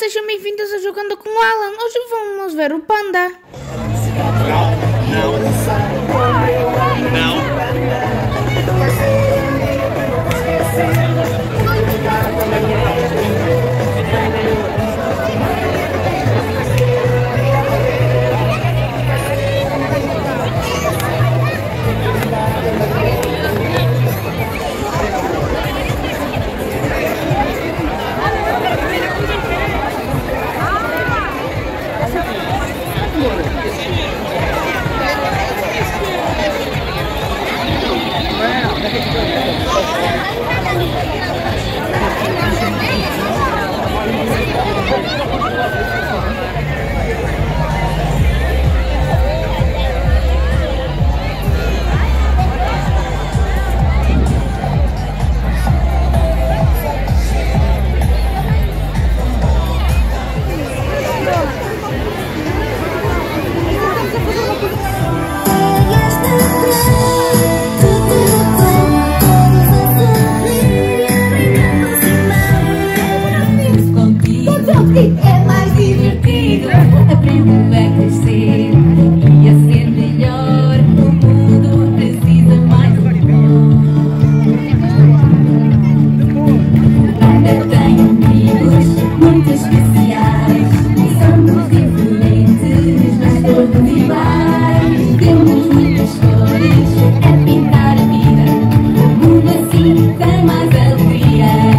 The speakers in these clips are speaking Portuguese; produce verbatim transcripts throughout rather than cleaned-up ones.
sejam bem-vindos a Jogando com Alan. Hoje vamos ver o panda. Não, não, não. É mais divertido, aprendo a crescer e a ser melhor. O mundo precisa mais de eu tenho amigos muito especiais, somos diferentes, mas todos iguais. Temos muitas cores, é pintar a vida, o mundo assim tem mais alegria.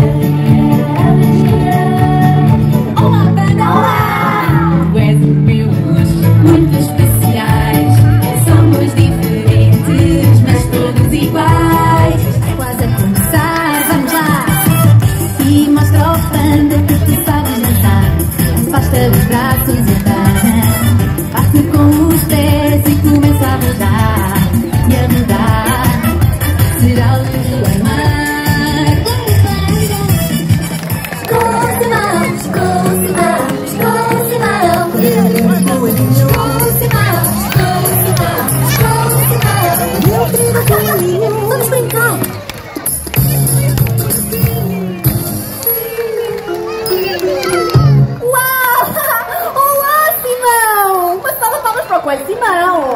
Os braços e pernas, parte com os pés e começa a rodar e a mudar. Será o teu mar. Com Simão, com Simão, com Simão, com Simão, com Simão. Vamos brincar. Com o Simão!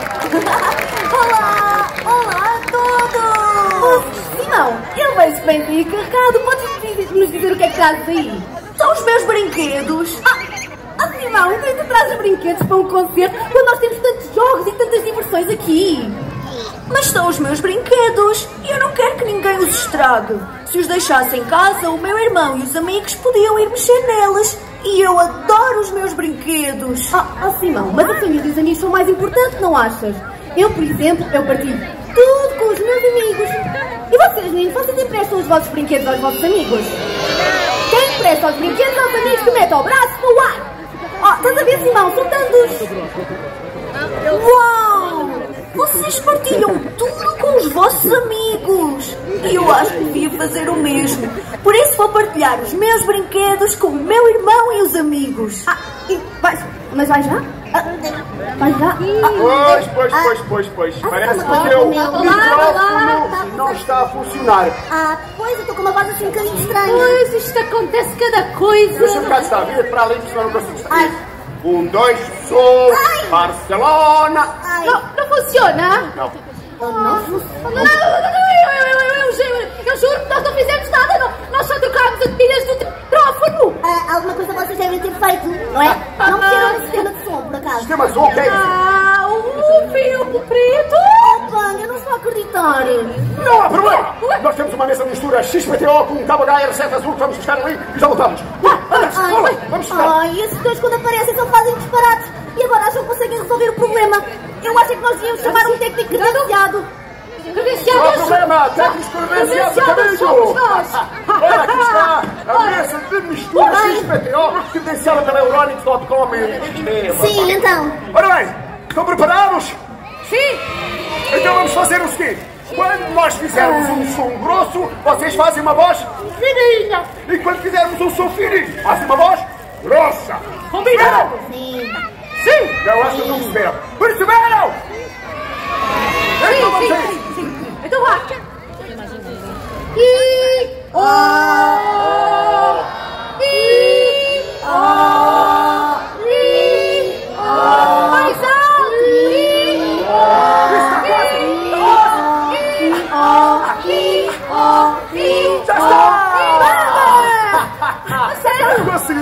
Olá! Olá a todos! Simão, eu vejo bem bem carregado. Podes nos dizer o que é que trazes aí? São os meus brinquedos! Ah, ah Simão, então tu trazes brinquedos para um concerto quando nós temos tantos jogos e tantas diversões aqui! Mas são os meus brinquedos e eu não quero que ninguém os estrague. Se os deixasse em casa, o meu irmão e os amigos podiam ir mexer neles. E eu adoro os meus brinquedos. Ah, ah Simão, mas a família e os amigos são mais importantes, não achas? Eu, por exemplo, eu partilho tudo com os meus amigos. E vocês, meninos, vocês emprestam os vossos brinquedos aos vossos amigos? Quem empresta os brinquedos aos amigos que mete o braço no ar? Oh, estás a ver, Simão? São tantos. Uau! Vocês partilham tudo com os vossos amigos. E eu acho que devia fazer o mesmo. Por isso vou partilhar os meus brinquedos com o meu irmão e os amigos. Ah, e vais, mas vais já? Ah, vais já? Ah, pois, pois, pois, pois, pois. Ah, Parece ah, que o teu micrófono não está a funcionar. Ah, pois, eu estou com uma voz assim um bocadinho estranha. Pois, isto acontece cada coisa. Deixa-me cá estar a vir para além disso, não consigo estar. Ai. Um, dois, sou Ai. Barcelona. Ai. Não, não funciona? Não. Oh, não funciona. Não, não, não, eu, eu, eu, eu, juro, eu juro que nós não fizemos nada, não. Nós só trocámos as pilhas do micrófono. Ah, alguma coisa vocês devem ter feito, não é? Não mexeram no sistema de som, por acaso. Sistema som, o que é isso? Ah, o fio preto. Oh, Panda, eu não estou a acreditar. Não há problema. Nós temos uma mesa de mistura X P T O com um cabo H R sete azul que vamos buscar ali e já voltamos. Vá, anda, Ai, vamos, vamos buscar. ai, esses dois quando aparecem só fazem disparates. E agora acham que conseguem resolver o problema. Eu acho que nós devíamos chamar um técnico credenciado. Credenciado. Não há problema, técnicos credenciados a caminho. Olha, aqui está a mesa de mistura X P T O credenciada pela Euronics ponto com. Sim, então. Ora bem, estão preparados? Sim. Então vamos fazer o seguinte. Quando nós fizermos um som grosso, vocês fazem uma voz fininha. E quando fizermos um som fininho, fazem uma voz grossa. Combinado? Sim. Sim, eu acho que não perceberam. Perceberam? Então vamos a isso. Então vá. E... Oh! E...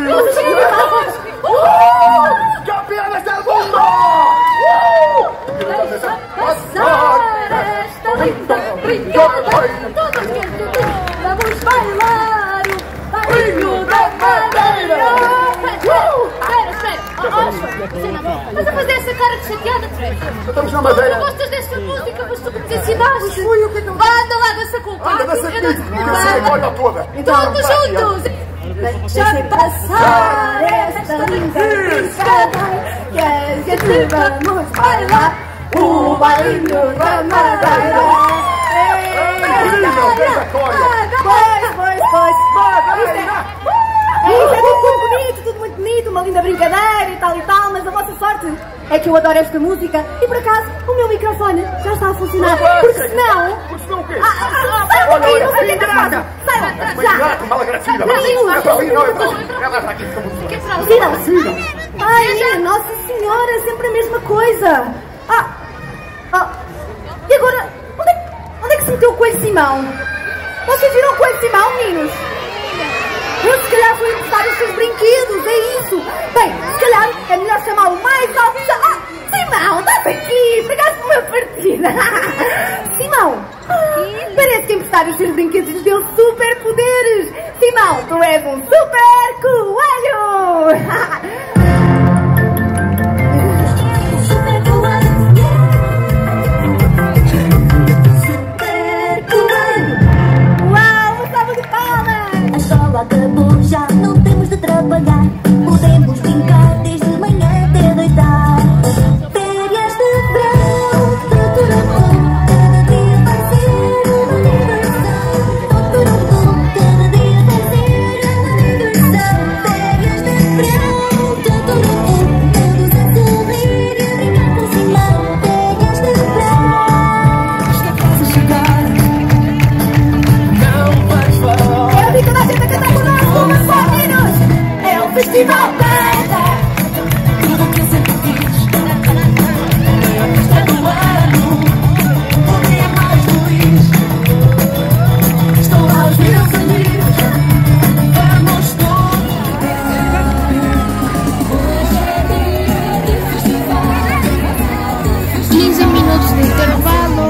¡Campeones del mundo! Pasar esta linda brincadeira. Todos juntos vamos bailar o bailinho da madeira. Espera, espera. Mas a fazer essa cara de chateada, Fred. Estamos na madeira. Tu gostas desta música, mas tu me ensinaste. Vá, anda lá, dança com o pai. Anda, dança comigo. Dança a olha toda. Todos juntos. Deixa passar esta linda brincadeira, que a gente vamos bailar o bailinho da madeira. Pois, pois, pois. Isso é tudo muito bonito, tudo muito bonito, uma linda brincadeira e tal e tal, mas a vossa sorte é que eu adoro esta música e por acaso o meu microfone já está a funcionar, porque senão... Porque senão o quê? Sai daqui, não sei o que é que faço! Sai daqui, já! Mala gracida! Ela está aqui, fica muito bem. Ai, minha Nossa Senhora, é sempre a mesma coisa. Ah, ah. E agora, onde é, onde é que se meteu o Coelho Simão? Vocês viram o Coelho Simão, meninos? Eu se calhar fui emprestar os seus brinquedos, é isso. Bem, se calhar é melhor chamá-lo mais alto. Ah, Simão, estás aqui, pegaste uma partida. Simão, parece que emprestar os seus brinquedos lhe deu super poderes. Simão, tu és um super coelho. Acabou, já não temos de trabalhar. Podemos brincar desde manhã até deitar. Férias de verão, tuturutum. Cada dia vai ser uma diversão. Tuturutum, cada dia vai ser uma diversão. Férias de verão, tuturutum. Todos a sorrir e a brincar com Simão. Férias de verão. Está quase a chegar. Não vais falar. Eu vi toda a gente a cantar conosco, mas só meninos. É o Festival Banda. Tudo que eu sempre quis. É a festa do ano. O dia mais feliz. Estão lá os meus amigos. Vamos todos. Hoje é dia de festival. quinze minutos de intervalo.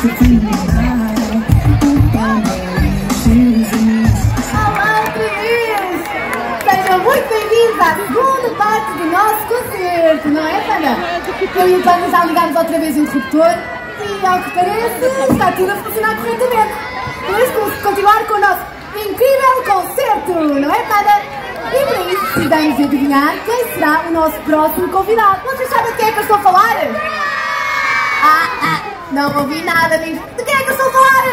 Olá, Cris! Sejam muito bem-vindos à segunda parte do nosso concerto, não é, Pana? Eu e o Pana já ligámos outra vez o interruptor e, ao que parece, está tudo a funcionar corretamente. Por isso, vamos continuar com o nosso incrível concerto, não é, Pana? E para isso, precisamos de adivinhar quem será o nosso próximo convidado. Vocês sabem de quem é que eu estou a falar? Ah, ah, não ouvi nada disso. De quem é que eu estou a falar?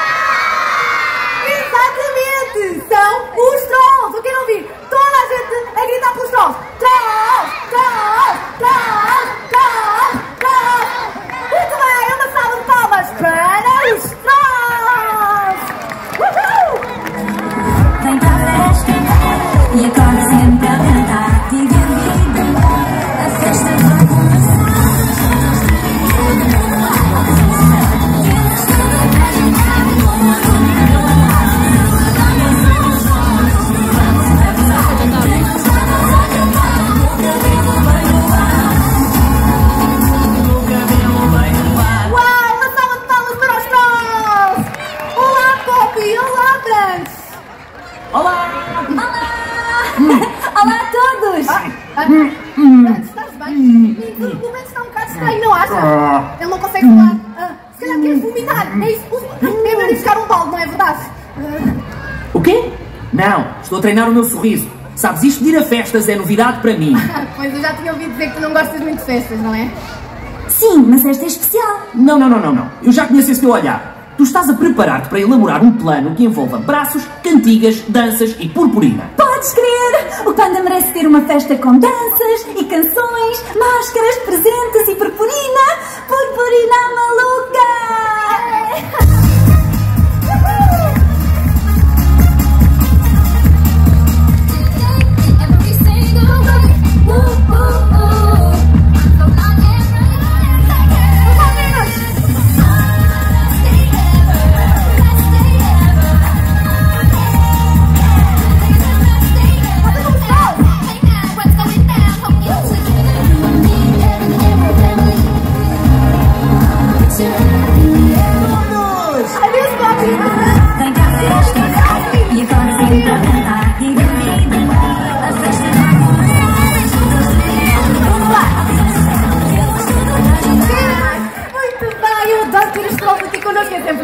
Exatamente! São os trolls! Eu quero ouvir toda a gente a gritar pelos trolls! Trolls! Trolls! Trolls! Trolls! Trolls! Muito bem! Uma salva de palmas para os trolls! Uhul! Vem cá fresca e acorda sempre a cantar. Diga vida, a festa vai começar. Uau! Uma salva de palmas para os trolls! Olá, Poppy! Olá, Branks! Olá! Olá a todos! Branks, estás bem? O Branks está um bocado estranho, não acha? Ele não consegue falar. Ah, se calhar quer vomitar. É isso? É melhor ir buscar um balde, não é verdade? O quê? Não, estou a treinar o meu sorriso. Sabes, isto de ir a festas é novidade para mim. Pois eu já tinha ouvido dizer que tu não gostas muito de festas, não é? Sim, mas esta é especial. Não, não, não, não, não. Eu já conheço esse teu olhar. Tu estás a preparar-te para elaborar um plano que envolva braços, cantigas, danças e purpurina. Podes crer! O Panda merece ter uma festa com danças e canções, máscaras, presentes e purpurina. Purpurina maluca!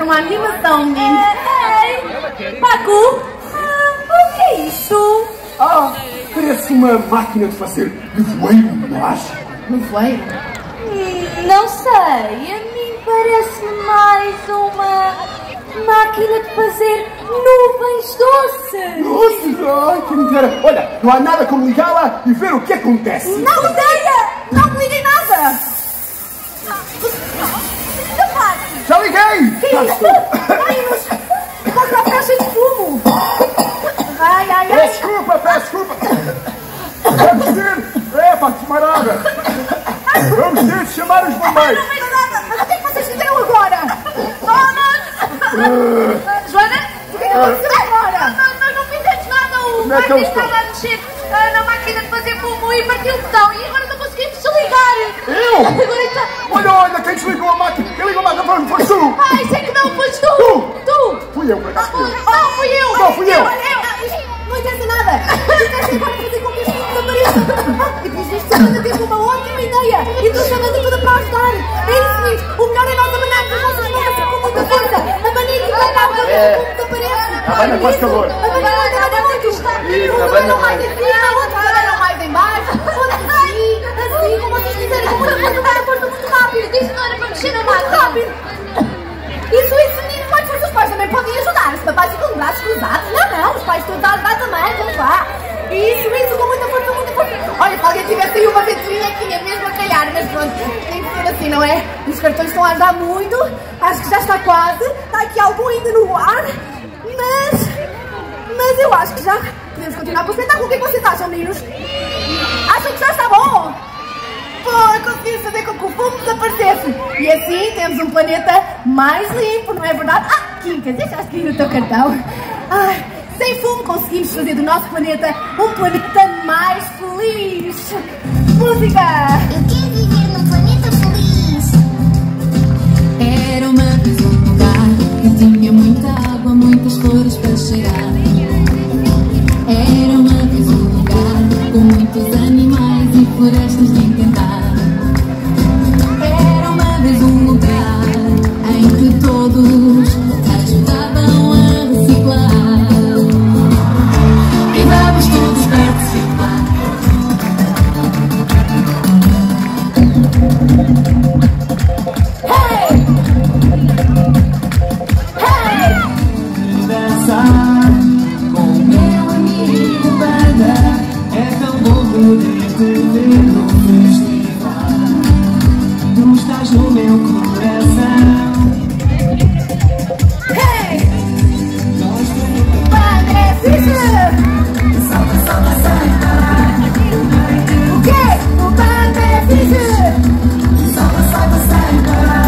uma animação, meninos. Ei, Paco, ah, o que é isto? Ah, parece uma máquina de fazer nevoeiro mágico. Nevoeiro? Hum, não sei, a mim parece mais uma máquina de fazer nuvens doces. Nossa, ai, que me dera. Olha, não há nada como ligá-la e ver o que acontece. Não ideia! Não me liguem nada! Já liguei! Que Já isso? estou. Ai, mas a caixa de fumo! Ai, ai, ai! Peço desculpa, peço desculpa. Vamos ter... Epa, que marada. Vamos ter de chamar os bombeiros. Não vejo nada! Mas o que é que vocês fizeram agora? Oh, Joana, o que é que aconteceu agora? Nós não fizemos nada, o Onde é que eles estão? estava a mexer ah, na máquina de fazer fumo e partiu o botão e agora não conseguimos desligar. Eu? Agora está... Olha, olha, quem desligou a máquina? Quem ligou a máquina foi, foi tu. Ai, sei que não, foste tu! Tu? Tu! Fui eu, por acaso fui eu. Não, fui eu! Não, fui eu. Não interessa nada! Não interessa agora fazer com que este fumo desapareça! E depois disto, Joana teve uma ótima ideia! E estou chamando a toda para ajudar! É isso mesmo! O melhor é nós abanarmos as nossas mãos assim com muita força! Abanem aqui para cá, para ver o fumo desaparece! Abana, faz favor. Abanem muito, abanem muito! Isso, Um abana abanam mais em cima, outro abanam mais em baixo, outro assim, assim, como vocês quiserem, com muita força, muita força, muito rápido! Disse que não era para mexer na Muito máquina! rápido! Isso, isso, meninos, mais força, os pais também podem ajudar. Os papais ficam de braços cruzados. Não, não, os pais todos a ajudar também, vamos lá. Isso, isso, com muita força, muita força. Olha, se alguém tivesse aí uma ventoinha, tinha mesmo a calhar, mas pronto, tem que ser assim, não é? Os cartões estão a ajudar muito, acho que já está quase, está aqui algum ainda no ar, mas, mas eu acho que já podemos continuar com o espetáculo. O que é que vocês acham, meninos? Acham que já está bom? Foi, conseguimos fazer com que o fumo desaparecesse. E assim temos um planeta mais limpo, não é verdade? Ah, Kinkas, deixaste cair o teu cartão. Ai, sem fumo conseguimos fazer do nosso planeta um planeta mais feliz. Música! Eu quero viver num planeta feliz. Era uma vez um lugar que tinha muita água, muitas flores para cheirar. Era uma vez um lugar com muitos animais e florestas de encantar. Era uma vez um lugar em que todos ajudavam a reciclar. E vamos todos participar. Hey! Hey! Dançar com o meu amigo Banda. É tão bom poder te ver no festival. Tu estás no meu coração. Hey! Gosto muito. Banda é fixe! Salta, salta, salta. O quê? O banda é fixe! Salta, salta, salta.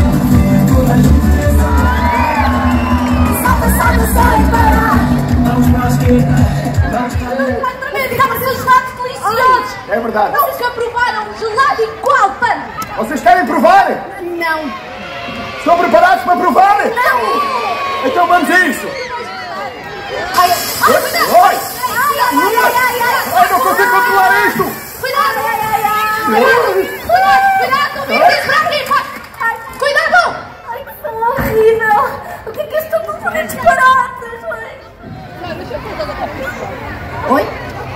Salta, salta, sai, para! Vamos para a esquerda. Vamos para a direita. Vai primeiro digamos seus gelados deliciosos! É verdade. Nunca provaram um gelado igual, Panda! Vocês querem provar? Não! Estão preparados para provar? Não! Então vamos a isso. Ai, ai, cuidado! Oi! Ai, ai, ai, ai, ai, ai! Ai, não consigo controlar isto. Cuidado! Ai, ai, ai! Cuidado, cuidado, não vem para aqui, pá! Ai, Cuidado! ai, que som horrível! O que é que estou a fazer disparates? Oi?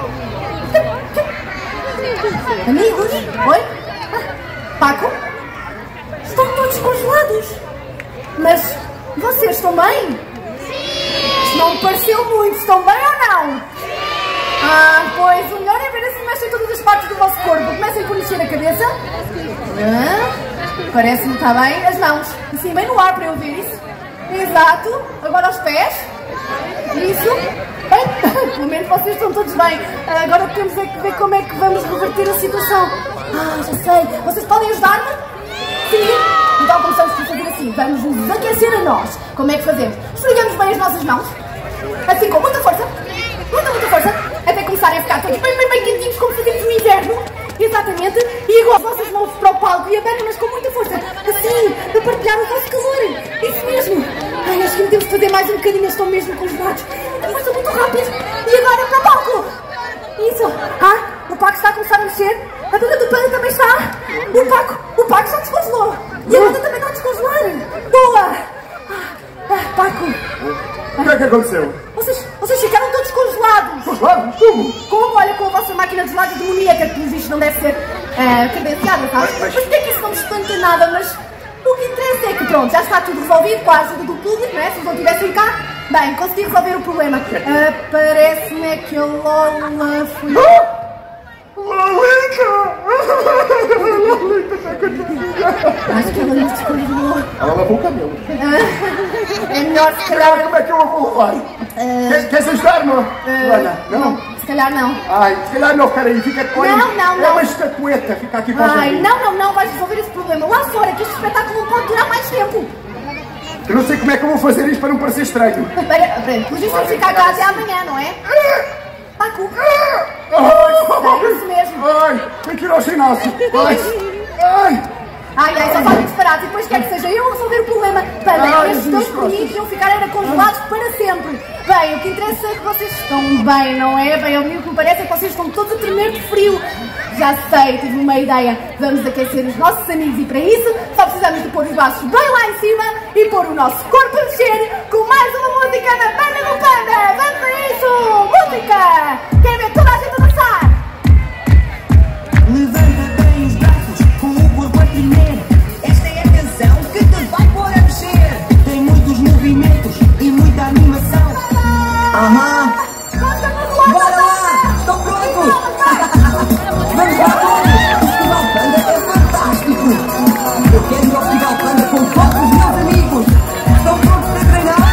Amigos? Oi? Ah, Paco? Estão todos congelados. Mas vocês estão bem? Isto não me pareceu muito. Estão bem ou não? Ah, pois o melhor é ver se mexem todas as partes do vosso corpo. Comecem por mexer a cabeça. Ah, parece-me que está bem. As mãos. Assim, bem no ar para eu ver isso. Exato. Agora os pés. Isso. Bem, pelo menos vocês estão todos bem. Agora temos é que ver como é que vamos reverter a situação. Ah, já sei. Vocês podem ajudar-me? Sim. Então começamos por fazer assim. Vamos nos aquecer a nós. Como é que fazemos? Esfregamos bem as nossas mãos. Assim, com muita força. Muita, muita força. Até começarem a ficar todos bem, bem, bem quentinhos, como fazemos no inverno. Exatamente. E agora as vossas mãos para o palco e abanam-nas com muita força. Assim, para partilhar o vosso calor. Isso mesmo. Ai, acho que ainda temos de fazer mais um bocadinho. Eles estão mesmo congelados. Muita força, muito rápido. E agora para o palco. Isso. Ah, o Paco está a começar a mexer. A dona do Panda também está. O Paco, o Paco já descongelou. E a Banda também está a descongelar. Boa. Ah, aconteceu? Vocês, vocês ficaram todos congelados. Congelados? Como? Como? Olha, com a vossa máquina de gelados demoníaca, que pelos vistos não deve ser uh, credenciada, sabe? Mas, mas... mas porquê que isso não me espanta nada? Mas o que interessa é que, pronto, já está tudo resolvido com a ajuda do público, não é? Se eles não estivessem cá, bem, consegui resolver o problema. Uh, Parece-me que a Lola foi... Ah! Lolita! Lolita! Acho que ela não se escolheu. Ela lavou o cabelo. Uh, é melhor, se calhar... Como é que eu a vou levar? Uh, Quer, queres ajudar-me? Uh, Ana? Não? não? Se calhar não. Ai, se calhar não, peraí, fica com Não, não, É não. uma estatueta, fica aqui para o Ai, jardim. não, não, não, vais resolver esse problema. Lá fora, que este espetáculo não pode durar mais tempo. Eu não sei como é que eu vou fazer isto para não parecer estranho. Espera, espera, mas isso vai ficar cá até amanhã, não é? Paco. Ai, É isso mesmo. ai, tem que ir ao ginásio. Ai, ai. Ai, ai, só fazem disparate e depois quer que seja eu a resolver o problema. Para Ai, estes Jesus, dois pequeninos iam ficar era congelados para sempre. Bem, o que interessa é que vocês estão bem, não é? Bem, o que me parece é que vocês estão todos a tremer de frio. Já sei, tive uma ideia. Vamos aquecer os nossos amigos e para isso só precisamos de pôr os braços bem lá em cima e pôr o nosso corpo a mexer com mais uma música da Banda do Panda. Vamos a isso! Música! Quer ver toda a gente a dançar? Levanta bem os braços, com o corpo a tremer. Esta é a canção que te vai pôr a mexer. Tem muitos movimentos e muita animação. Aham. Bora lá, estão prontos? Vamos lá todos. O Festival Panda é fantástico. Eu quero ir ao Festival Panda com todos os meus amigos. Estão prontos para treinar?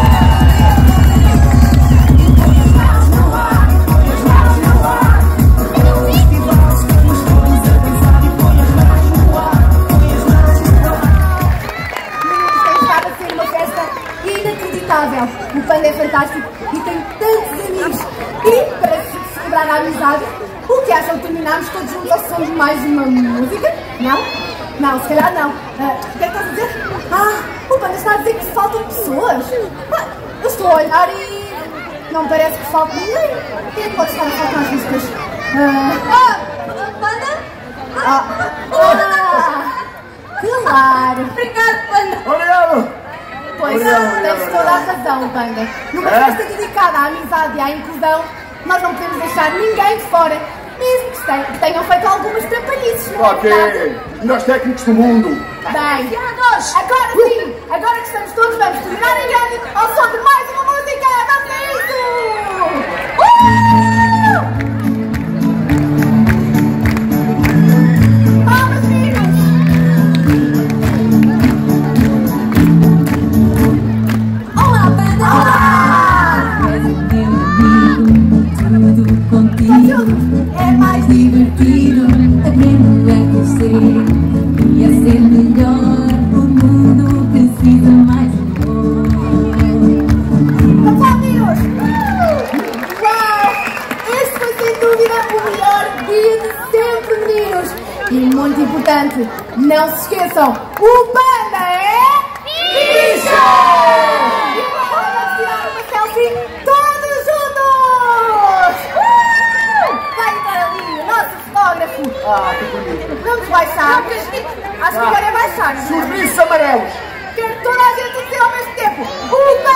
Inacreditável. O Panda é fantástico e tem tantos amigos. E para se celebrar a amizade, o que acham que terminamos todos juntos ao som de mais uma música? Não? Não, se calhar não. Uh, o que é que estás a dizer? Ah, o Panda está a dizer que faltam pessoas. Ah, eu estou a olhar e não parece que falte ninguém. Quem é que pode estar a faltar as músicas? Uh, ah, Panda? Ah, ah, claro. Obrigado, Panda. Obrigado. Pois, Obrigado, tens obrigado. toda a razão, Panda. Numa É? festa dedicada à amizade e à inclusão, nós não podemos deixar ninguém de fora, mesmo que tenham, que tenham feito algumas trapalhices, não é verdade? Ok, melhores técnicos do mundo. Bem, agora sim, agora que estamos todos, vamos terminar em grande ao som de mais uma música. Vamos a isso! Uh! Palmas, meninos! Olá, Panda! Olá! És o meu amigo, tudo contigo é mais divertido. Aprendo a crescer e a ser melhor. O mundo precisa mais amor. Vamos lá, meninos! Uau! Este foi sem dúvida o melhor dia de sempre, meninos! E muito importante, não se esqueçam, o Panda é... bicho! E agora vamos tirar uma selfie todos juntos! Uh! Vai para ali, o nosso fotógrafo! Ah, que bonito. Vamos baixar? Acho que agora é baixar, não é? Sorrisos amarelos. Quero toda a gente dizer ao mesmo tempo, o